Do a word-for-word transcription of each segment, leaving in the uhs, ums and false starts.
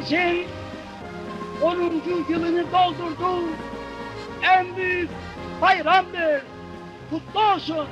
Cumhuriyetimizin onuncu yılını doldurdu. En büyük bayramdır. Kutlu olsun.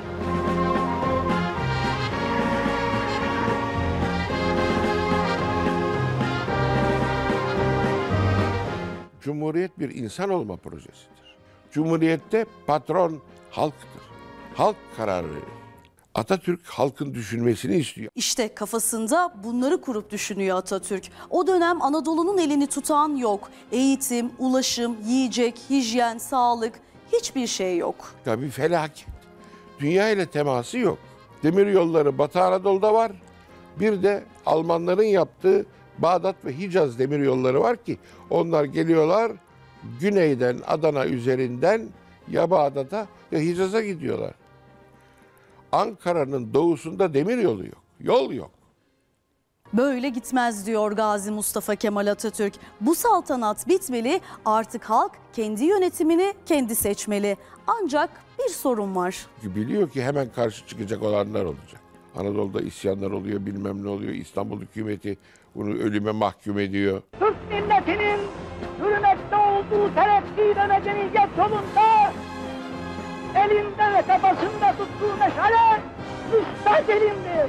Cumhuriyet bir insan olma projesidir. Cumhuriyette patron halktır. Halk karar verir. Atatürk halkın düşünmesini istiyor. İşte kafasında bunları kurup düşünüyor Atatürk. O dönem Anadolu'nun elini tutan yok. Eğitim, ulaşım, yiyecek, hijyen, sağlık, hiçbir şey yok. Ya bir felaket. Dünya ile teması yok. Demir yolları Batı Anadolu'da var. Bir de Almanların yaptığı Bağdat ve Hicaz demir yolları var ki onlar geliyorlar güneyden Adana üzerinden ya Bağdat'a ya Hicaz'a gidiyorlar. Ankara'nın doğusunda demir yolu yok. Yol yok. Böyle gitmez diyor Gazi Mustafa Kemal Atatürk. Bu saltanat bitmeli, artık halk kendi yönetimini kendi seçmeli. Ancak bir sorun var. Biliyor ki hemen karşı çıkacak olanlar olacak. Anadolu'da isyanlar oluyor, bilmem ne oluyor. İstanbul hükümeti bunu ölüme mahkum ediyor. Türk milletinin hürmette olduğu terakki ve medeniyet yolunda elinde ve tepasında tuttuğu meşale müstadelimdir.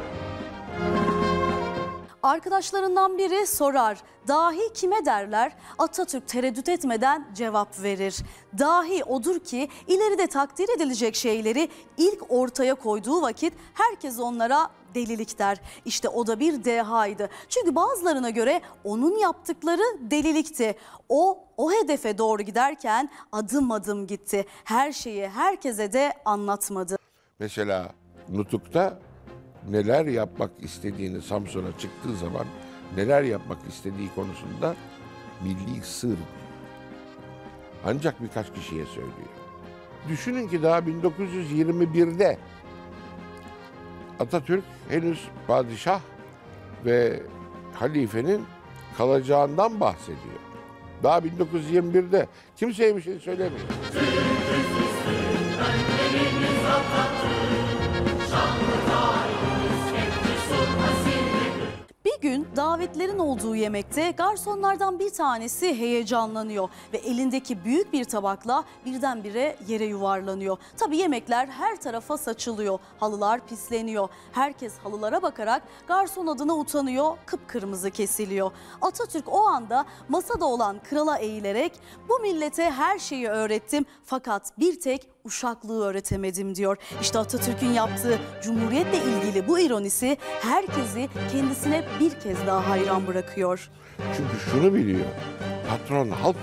Arkadaşlarından biri sorar, dahi kime derler? Atatürk tereddüt etmeden cevap verir. Dahi odur ki ileride takdir edilecek şeyleri ilk ortaya koyduğu vakit herkes onlara delilik der. İşte o da bir dehaydı. Çünkü bazılarına göre onun yaptıkları delilikti. O, o hedefe doğru giderken adım adım gitti. Her şeyi herkese de anlatmadı. Mesela Nutuk'ta neler yapmak istediğini Samsun'a çıktığı zaman neler yapmak istediği konusunda milli sır diyor. Ancak birkaç kişiye söylüyor. Düşünün ki daha bin dokuz yüz yirmi birde Atatürk henüz padişah ve halifenin kalacağından bahsediyor. Daha bin dokuz yüz yirmi birde kimseye bir şey söylemiyor. Bir gün davetlerin olduğu yemekte garsonlardan bir tanesi heyecanlanıyor ve elindeki büyük bir tabakla birdenbire yere yuvarlanıyor. Tabii yemekler her tarafa saçılıyor, halılar pisleniyor. Herkes halılara bakarak garson adına utanıyor, kıpkırmızı kesiliyor. Atatürk o anda masada olan krala eğilerek bu millete her şeyi öğrettim fakat bir tek uşaklığı öğretemedim diyor. İşte Atatürk'ün yaptığı Cumhuriyet'le ilgili bu ironisi herkesi kendisine bir kez daha hayran bırakıyor. Çünkü şunu biliyor, patron halk.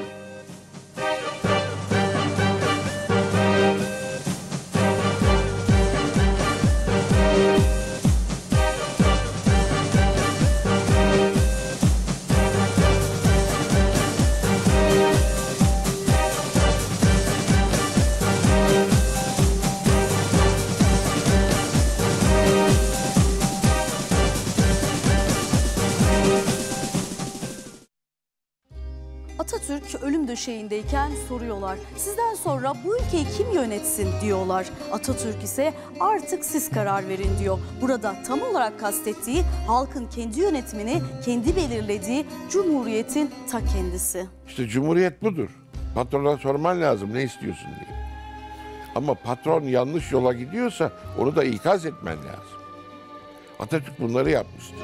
Atatürk ölüm döşeğindeyken soruyorlar. Sizden sonra bu ülkeyi kim yönetsin diyorlar. Atatürk ise artık siz karar verin diyor. Burada tam olarak kastettiği halkın kendi yönetimini kendi belirlediği Cumhuriyet'in ta kendisi. İşte Cumhuriyet budur. Patrona sorman lazım ne istiyorsun diye. Ama patron yanlış yola gidiyorsa onu da ikaz etmen lazım. Atatürk bunları yapmıştır.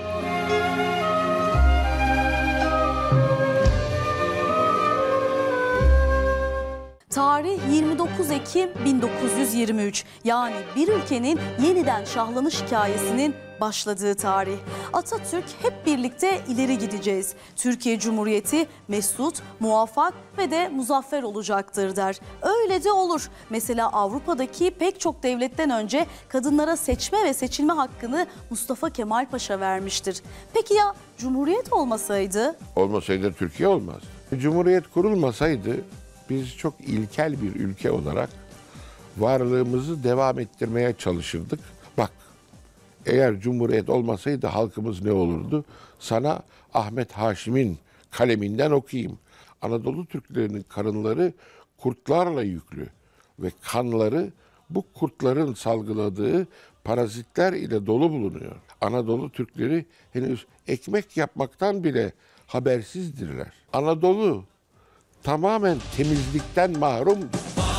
Tarih yirmi dokuz Ekim bin dokuz yüz yirmi üç, yani bir ülkenin yeniden şahlanış hikayesinin başladığı tarih. Atatürk hep birlikte ileri gideceğiz. Türkiye Cumhuriyeti mesut, muvaffak ve de muzaffer olacaktır der. Öyle de olur. Mesela Avrupa'daki pek çok devletten önce kadınlara seçme ve seçilme hakkını Mustafa Kemal Paşa vermiştir. Peki ya Cumhuriyet olmasaydı? Olmasaydı Türkiye olmaz. Cumhuriyet kurulmasaydı biz çok ilkel bir ülke olarak varlığımızı devam ettirmeye çalışırdık. Bak, eğer Cumhuriyet olmasaydı halkımız ne olurdu? Sana Ahmet Haşim'in kaleminden okuyayım. Anadolu Türklerinin karınları kurtlarla yüklü ve kanları bu kurtların salgıladığı parazitler ile dolu bulunuyor. Anadolu Türkleri henüz ekmek yapmaktan bile habersizdirler. Anadolu tamamen temizlikten mahrumdur.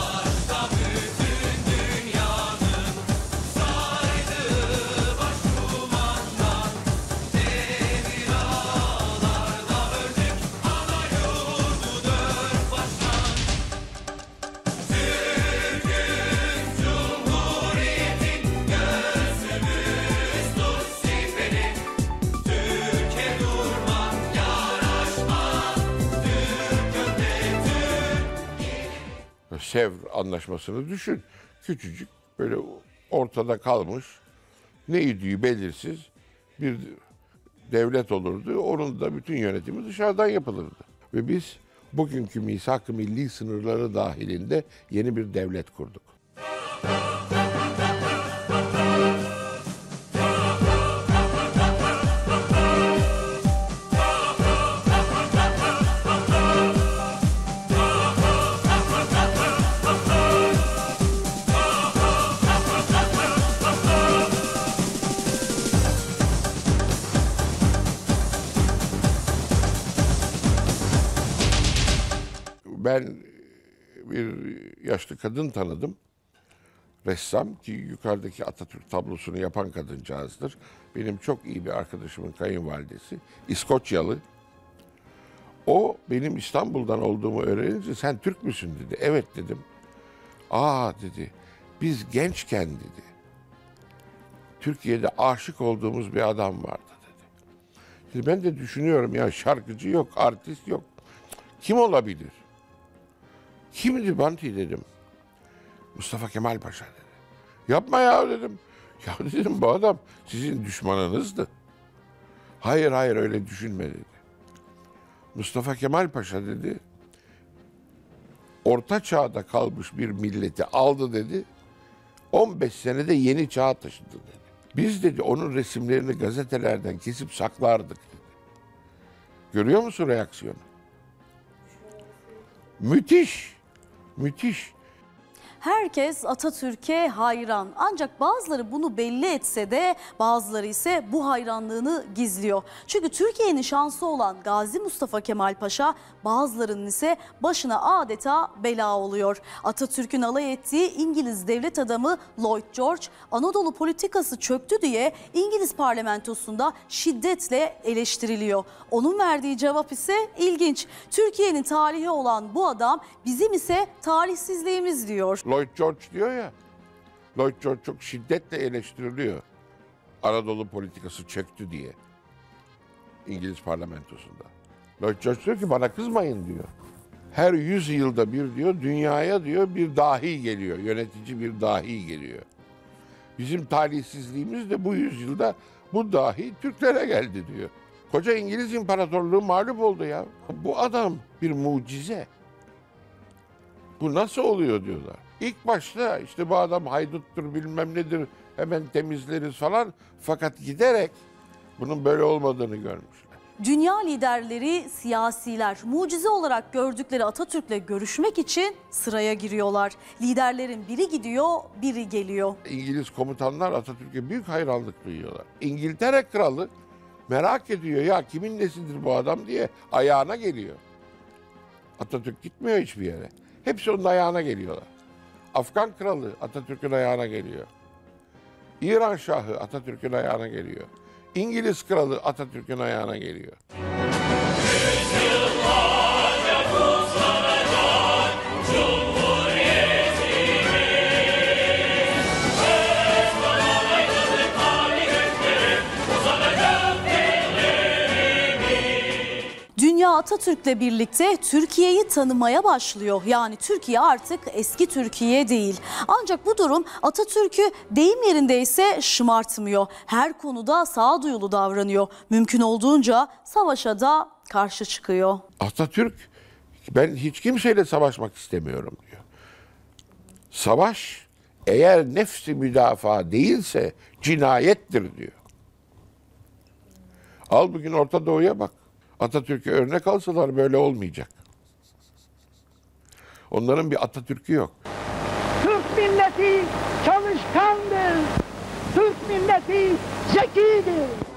Sevr Anlaşması'nı düşün. Küçücük, böyle ortada kalmış, ne idüğü belirsiz bir devlet olurdu. Onun da bütün yönetimi dışarıdan yapılırdı. Ve biz bugünkü misak-ı milli sınırları dahilinde yeni bir devlet kurduk. Ben bir yaşlı kadın tanıdım. Ressam, ki yukarıdaki Atatürk tablosunu yapan kadıncağızdır. Benim çok iyi bir arkadaşımın kayınvalidesi. İskoçyalı. O benim İstanbul'dan olduğumu öğrenince sen Türk müsün dedi. Evet dedim. Aa dedi, biz gençken dedi, Türkiye'de aşık olduğumuz bir adam vardı dedi. Şimdi ben de düşünüyorum, ya şarkıcı yok, artist yok. Kim olabilir? Kimdi Banti dedim. Mustafa Kemal Paşa dedi. Yapma ya dedim. Ya dedim, bu adam sizin düşmanınızdı. Hayır hayır öyle düşünme dedi. Mustafa Kemal Paşa dedi, orta çağda kalmış bir milleti aldı dedi, on beş senede yeni çağa taşıdı dedi. Biz dedi onun resimlerini gazetelerden kesip saklardık dedi. Görüyor musun reaksiyonu? Müthiş, müthiş. Herkes Atatürk'e hayran, ancak bazıları bunu belli etse de bazıları ise bu hayranlığını gizliyor. Çünkü Türkiye'nin şansı olan Gazi Mustafa Kemal Paşa bazılarının ise başına adeta bela oluyor. Atatürk'ün alay ettiği İngiliz devlet adamı Lloyd George, Anadolu politikası çöktü diye İngiliz parlamentosunda şiddetle eleştiriliyor. Onun verdiği cevap ise ilginç. Türkiye'nin tarihi olan bu adam bizim ise tarihsizliğimiz diyor. Lloyd George diyor ya, Lloyd George çok şiddetle eleştiriliyor. Anadolu politikası çöktü diye İngiliz parlamentosunda. Lloyd George diyor ki bana kızmayın diyor. Her yüz yılda bir diyor dünyaya diyor bir dahi geliyor, yönetici bir dahi geliyor. Bizim talihsizliğimiz de bu yüzyılda bu dahi Türklere geldi diyor. Koca İngiliz İmparatorluğu mağlup oldu ya. Bu adam bir mucize. Bu nasıl oluyor diyorlar. İlk başta işte bu adam hayduttur bilmem nedir hemen temizleriz falan. Fakat giderek bunun böyle olmadığını görmüşler. Dünya liderleri, siyasiler mucize olarak gördükleri Atatürk'le görüşmek için sıraya giriyorlar. Liderlerin biri gidiyor, biri geliyor. İngiliz komutanlar Atatürk'e büyük hayranlık duyuyorlar. İngiltere kralı merak ediyor ya kimin nesidir bu adam diye ayağına geliyor. Atatürk gitmiyor hiçbir yere. Hepsi onun ayağına geliyorlar. Afgan kralı Atatürk'ün ayağına geliyor. İran şahı Atatürk'ün ayağına geliyor. İngiliz kralı Atatürk'ün ayağına geliyor. Dünya Atatürk'le birlikte Türkiye'yi tanımaya başlıyor. Yani Türkiye artık eski Türkiye değil. Ancak bu durum Atatürk'ü deyim yerindeyse şımartmıyor. Her konuda sağduyulu davranıyor. Mümkün olduğunca savaşa da karşı çıkıyor. Atatürk ben hiç kimseyle savaşmak istemiyorum diyor. Savaş eğer nefsi müdafaa değilse cinayettir diyor. Al bugün Orta Doğu'ya bak. Atatürk'e örnek alsalar böyle olmayacak. Onların bir Atatürk'ü yok. Türk milleti çalışkandır. Türk milleti zekidir.